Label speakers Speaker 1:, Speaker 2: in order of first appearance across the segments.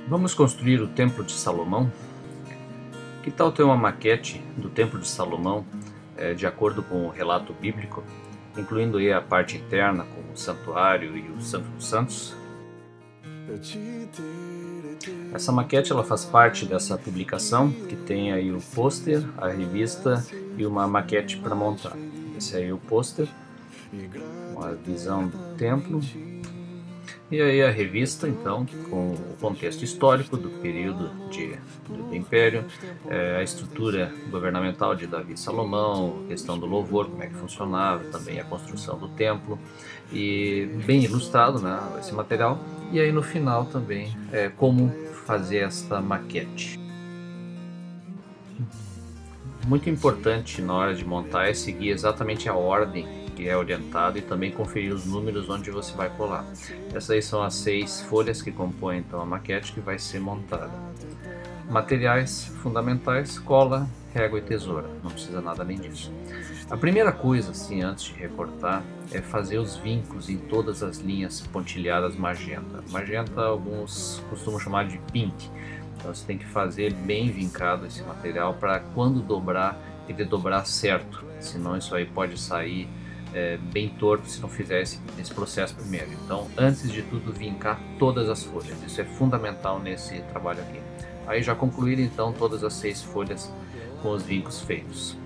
Speaker 1: Vamos construir o Templo de Salomão? Que tal ter uma maquete do Templo de Salomão de acordo com o relato bíblico, incluindo aí a parte interna com o santuário e o Santo dos Santos? Essa maquete ela faz parte dessa publicação que tem aí o pôster, a revista e uma maquete para montar. Esse aí é o pôster, uma visão do templo. E aí a revista, então, com o contexto histórico do período do Império, a estrutura governamental de Davi e Salomão, a questão do louvor, como é que funcionava, também a construção do templo, e bem ilustrado, né, esse material. E aí no final também como fazer esta maquete. Muito importante na hora de montar é seguir exatamente a ordem que é orientado e também conferir os números onde você vai colar. Essas aí são as 6 folhas que compõem então a maquete que vai ser montada. Materiais fundamentais: cola, régua e tesoura, não precisa nada além disso. A primeira coisa, assim, antes de recortar, é fazer os vincos em todas as linhas pontilhadas magenta. Magenta alguns costumam chamar de pink, então você tem que fazer bem vincado esse material para quando dobrar, ele dobrar certo, senão isso aí pode sair bem torto se não fizer esse processo primeiro. Então, antes de tudo, vincar todas as folhas, isso é fundamental nesse trabalho aqui. Aí já concluíram então todas as 6 folhas com os vincos feitos.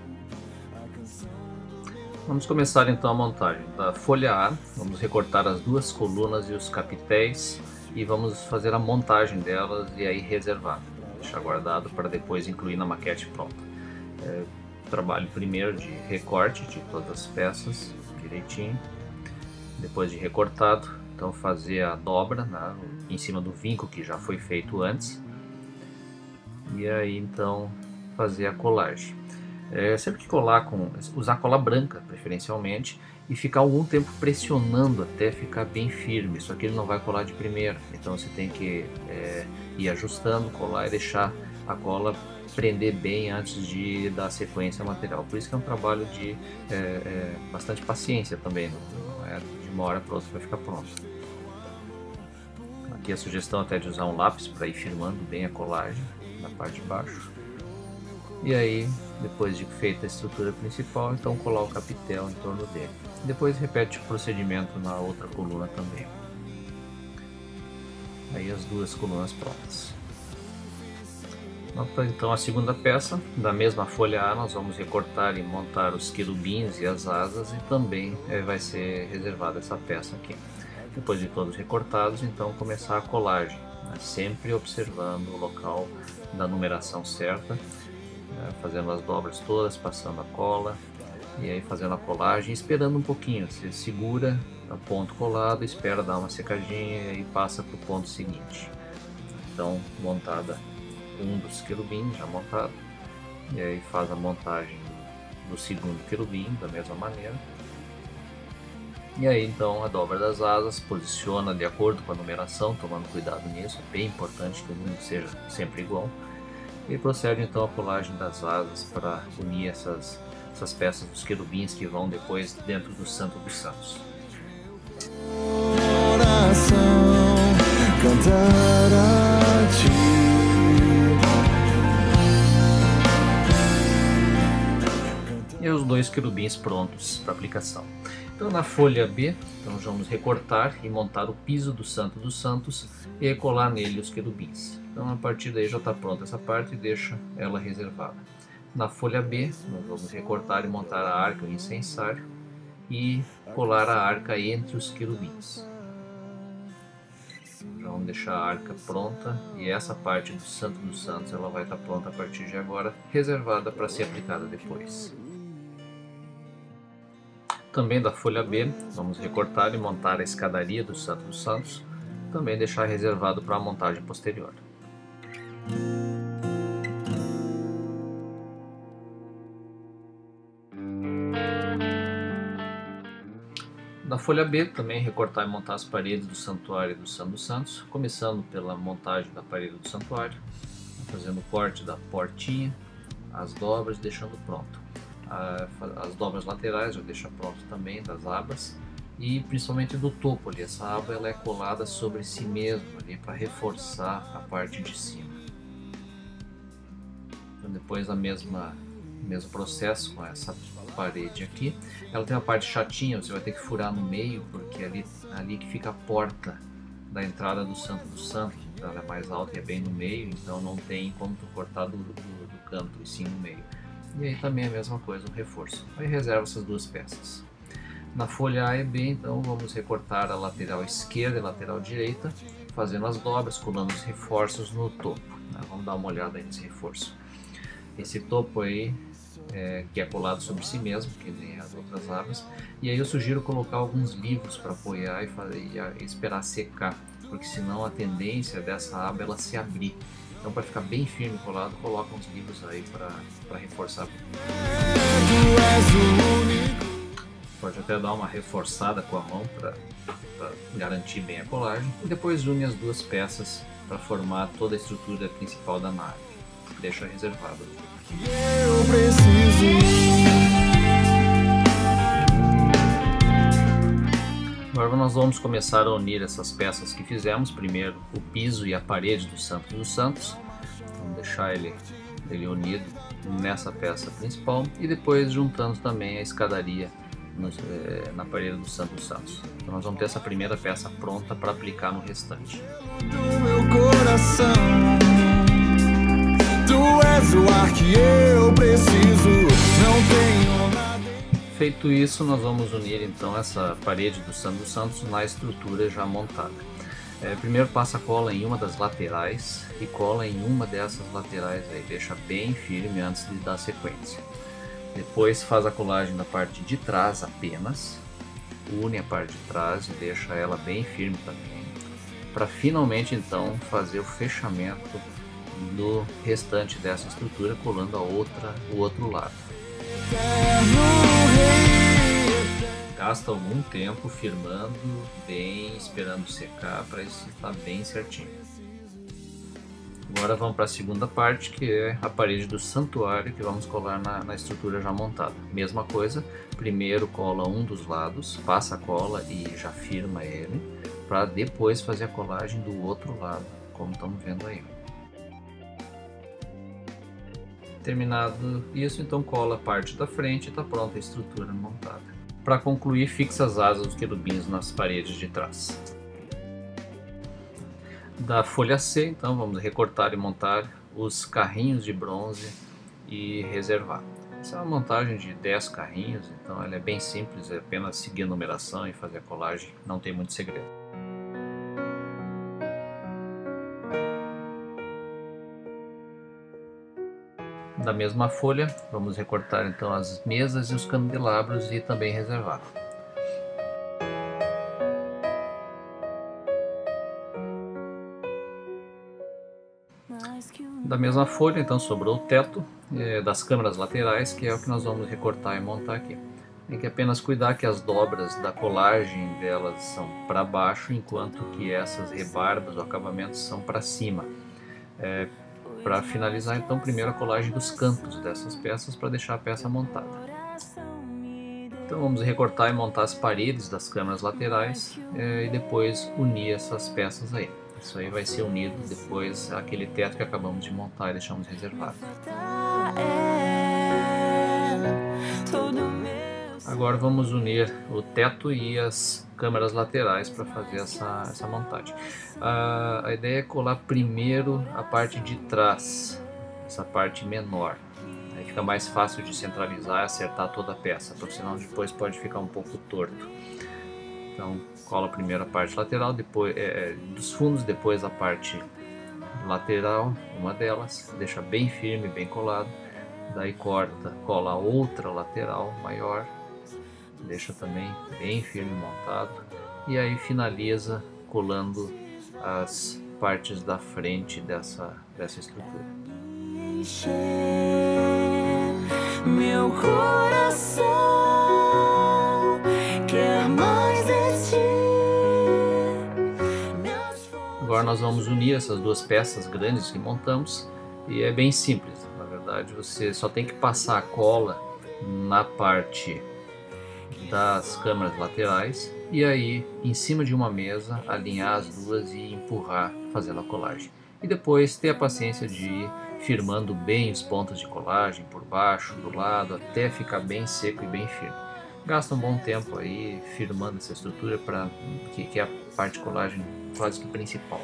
Speaker 1: Vamos começar então a montagem da folha A. Vamos recortar as 2 colunas e os capitéis e vamos fazer a montagem delas e aí reservar, deixar guardado para depois incluir na maquete pronta. Trabalho primeiro de recorte de todas as peças direitinho, depois de recortado, então fazer a dobra, né, em cima do vinco que já foi feito antes, e aí então fazer a colagem. Sempre que colar, usar cola branca preferencialmente, e ficar algum tempo pressionando até ficar bem firme. Isso aqui ele não vai colar de primeira, então você tem que ir ajustando, colar e deixar a cola prender bem antes de dar sequência ao material. Por isso que é um trabalho de bastante paciência também, não é de uma hora para outra vai ficar pronto. Aqui a sugestão até de usar um lápis para ir firmando bem a colagem na parte de baixo. E aí, depois de feita a estrutura principal, então colar o capitel em torno dele. Depois repete o procedimento na outra coluna também. Aí as 2 colunas prontas. Então a segunda peça, da mesma folha A, nós vamos recortar e montar os querubins e as asas e também vai ser reservada essa peça aqui. Depois de todos recortados, então começar a colagem, né? Sempre observando o local da numeração certa, fazendo as dobras todas, passando a cola e aí fazendo a colagem, esperando um pouquinho. Você segura o ponto colado, espera dar uma secadinha e passa para o ponto seguinte. Então montada um dos querubins já montado, e aí faz a montagem do segundo querubim da mesma maneira, e aí então a dobra das asas, posiciona de acordo com a numeração, tomando cuidado nisso, é bem importante que o número seja sempre igual, e procede então a colagem das asas para unir essas peças dos querubins que vão depois dentro do Santo dos Santos. E os 2 querubins prontos para aplicação. Então na folha B, então vamos recortar e montar o piso do Santo dos Santos e colar nele os querubins. Então a partir daí já está pronta essa parte e deixa ela reservada. Na folha B, nós vamos recortar e montar a arca e o incensário e colar a arca entre os querubins. Já vamos deixar a arca pronta e essa parte do Santo dos Santos ela vai estar pronta a partir de agora, reservada para ser aplicada depois. Também da folha B, vamos recortar e montar a escadaria do Santo dos Santos, também deixar reservado para a montagem posterior. Na folha B, também recortar e montar as paredes do santuário e do Santo dos Santos, começando pela montagem da parede do santuário, fazendo o corte da portinha, as dobras, deixando pronto. As dobras laterais já deixa pronto também, das abas, e principalmente do topo ali. Essa aba ela é colada sobre si mesma ali para reforçar a parte de cima. Então depois mesmo processo com essa parede aqui. Ela tem uma parte chatinha, você vai ter que furar no meio, porque ali que fica a porta da entrada do Santo dos Santos. Então ela é mais alta e é bem no meio, então não tem como tu cortar do canto, e sim no meio. E aí também é a mesma coisa, um reforço. Aí reserva essas duas peças. Na folha A e B, então, vamos recortar a lateral esquerda e a lateral direita, fazendo as dobras, colando os reforços no topo. Vamos dar uma olhada aí nesse reforço. Esse topo aí, que é colado sobre si mesmo, que nem as outras abas. E aí eu sugiro colocar alguns livros para apoiar e esperar secar, porque senão a tendência dessa aba ela se abrir. Então, para ficar bem firme e colado, coloca uns livros aí para reforçar. Pode até dar uma reforçada com a mão para garantir bem a colagem. E depois une as duas peças para formar toda a estrutura principal da nave. Deixa reservado. Agora nós vamos começar a unir essas peças que fizemos. Primeiro o piso e a parede do Santo dos Santos. Vamos deixar ele unido nessa peça principal. E depois juntando também a escadaria na parede do Santo dos Santos. Então nós vamos ter essa primeira peça pronta para aplicar no restante.
Speaker 2: Do meu coração, tu és o ar que eu preciso, não tenho nada.
Speaker 1: Feito isso, nós vamos unir então essa parede do Santo dos Santos na estrutura já montada. Primeiro passa a cola em uma das laterais e cola em uma dessas laterais aí, deixa bem firme antes de dar sequência. Depois faz a colagem da parte de trás apenas, une a parte de trás e deixa ela bem firme também, para finalmente então fazer o fechamento do restante dessa estrutura colando o outro lado. Gasta algum tempo firmando bem, esperando secar para isso estar bem certinho. Agora vamos para a segunda parte, que é a parede do santuário, que vamos colar na estrutura já montada. Mesma coisa, primeiro cola um dos lados, passa a cola e já firma ele, para depois fazer a colagem do outro lado, como estamos vendo aí. Terminado isso, então cola a parte da frente e está pronta a estrutura montada. Para concluir, fixa as asas dos querubins nas paredes de trás. Da folha C, então, vamos recortar e montar os carrinhos de bronze e reservar. Essa é uma montagem de 10 carrinhos, então ela é bem simples, é apenas seguir a numeração e fazer a colagem, não tem muito segredo. Da mesma folha, vamos recortar então as mesas e os candelabros e também reservar. Da mesma folha, então, sobrou o teto das câmaras laterais, que é o que nós vamos recortar e montar aqui. Tem que apenas cuidar que as dobras da colagem delas são para baixo, enquanto que essas rebarbas ou acabamentos são para cima. Para finalizar, então, primeiro a colagem dos cantos dessas peças para deixar a peça montada. Então vamos recortar e montar as paredes das câmaras laterais e depois unir essas peças aí. Isso aí vai ser unido depois àquele teto que acabamos de montar e deixamos reservado. Agora vamos unir o teto e as câmaras laterais para fazer essa montagem. A ideia é colar primeiro a parte de trás, essa parte menor. Aí fica mais fácil de centralizar e acertar toda a peça, porque senão depois pode ficar um pouco torto. Então cola primeiro a parte lateral, depois dos fundos, depois a parte lateral, uma delas, deixa bem firme, bem colado. Daí cola a outra lateral maior, deixa também bem firme montado. E aí finaliza colando as partes da frente dessa estrutura.
Speaker 2: Meu coração quer mais de ti.
Speaker 1: Agora nós vamos unir essas duas peças grandes que montamos e é bem simples. Na verdade, você só tem que passar a cola na parte das câmaras laterais e aí em cima de uma mesa alinhar as duas e empurrar fazendo a colagem. E depois ter a paciência de ir firmando bem os pontos de colagem por baixo, do lado, até ficar bem seco e bem firme. Gasta um bom tempo aí firmando essa estrutura, que é a parte de colagem quase que principal.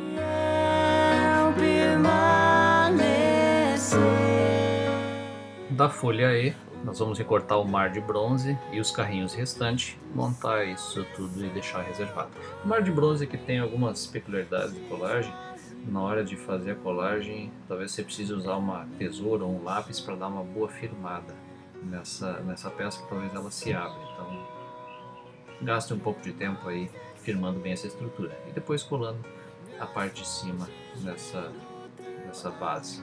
Speaker 1: Da folha E, nós vamos recortar o mar de bronze e os carrinhos restantes, montar isso tudo e deixar reservado. O mar de bronze que tem algumas peculiaridades de colagem. Na hora de fazer a colagem, talvez você precise usar uma tesoura ou um lápis para dar uma boa firmada nessa peça, que talvez ela se abra. Então, gaste um pouco de tempo aí firmando bem essa estrutura e depois colando a parte de cima nessa base.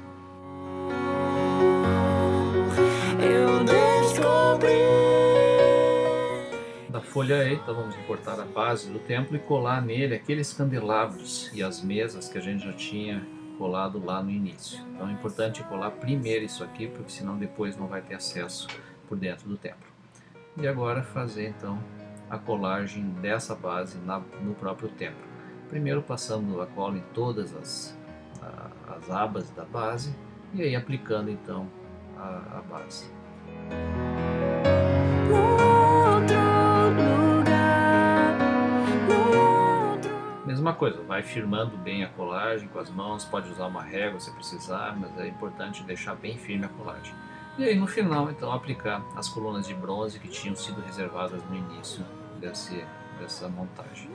Speaker 1: Da folha E, então vamos recortar a base do templo e colar nele aqueles candelabros e as mesas que a gente já tinha colado lá no início. Então é importante colar primeiro isso aqui, porque senão depois não vai ter acesso por dentro do templo. E agora fazer então a colagem dessa base no próprio templo. Primeiro passando a cola em todas as abas da base e aí aplicando então a base. Mesma coisa, vai firmando bem a colagem com as mãos, pode usar uma régua se precisar, mas é importante deixar bem firme a colagem. E aí no final então aplicar as colunas de bronze que tinham sido reservadas no início dessa montagem.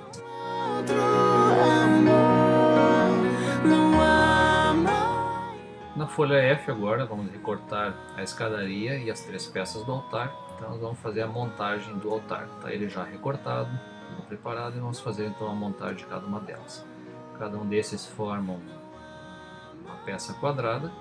Speaker 1: Na folha F agora vamos recortar a escadaria e as 3 peças do altar. Então nós vamos fazer a montagem do altar. Está ele já recortado, tudo preparado, e vamos fazer então a montagem de cada uma delas. Cada um desses forma uma peça quadrada.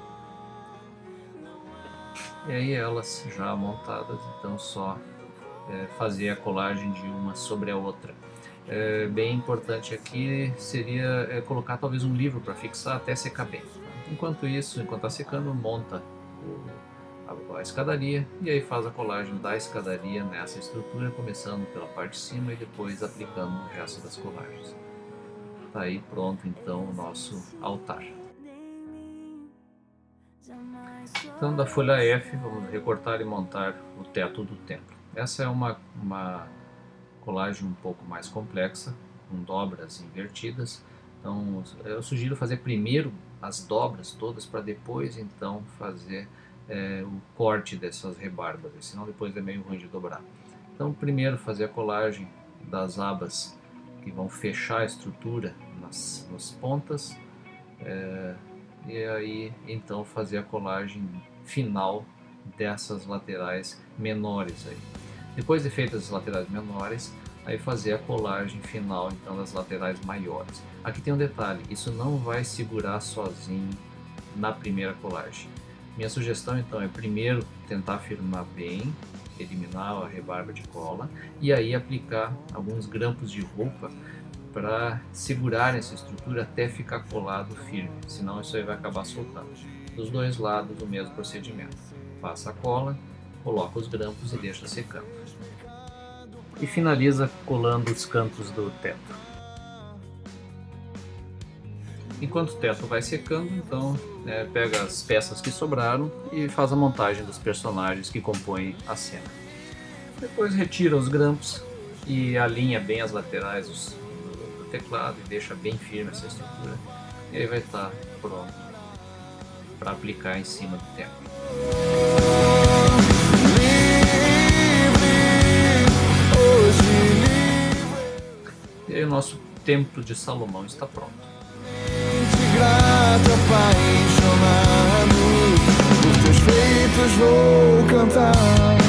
Speaker 1: E aí elas já montadas, então só fazer a colagem de uma sobre a outra. Bem importante aqui seria colocar talvez um livro para fixar até secar bem. Enquanto isso, enquanto está secando, monta a escadaria e aí faz a colagem da escadaria nessa estrutura, começando pela parte de cima e depois aplicando o resto das colagens. Está aí pronto então o nosso altar. Então da folha F vamos recortar e montar o teto do templo. Essa é uma colagem um pouco mais complexa, com dobras invertidas. Então eu sugiro fazer primeiro as dobras todas para depois então fazer o corte dessas rebarbas, senão depois é meio ruim de dobrar. Então primeiro fazer a colagem das abas que vão fechar a estrutura nas pontas, e aí então fazer a colagem final dessas laterais menores aí. Depois de feitas as laterais menores, aí fazer a colagem final então das laterais maiores. Aqui tem um detalhe, isso não vai segurar sozinho na primeira colagem. Minha sugestão então é primeiro tentar firmar bem, eliminar a rebarba de cola e aí aplicar alguns grampos de roupa para segurar essa estrutura até ficar colado firme, senão isso aí vai acabar soltando. Dos dois lados o mesmo procedimento. Passa a cola, coloca os grampos e deixa secando. E finaliza colando os cantos do teto. Enquanto o teto vai secando, então pega as peças que sobraram e faz a montagem dos personagens que compõem a cena. Depois retira os grampos e alinha bem as laterais do teclado e deixa bem firme essa estrutura. E aí vai estar pronto para aplicar em cima do templo. E aí o nosso templo de Salomão está pronto.
Speaker 2: Grato, apaixonado, por teus feitos vou cantar.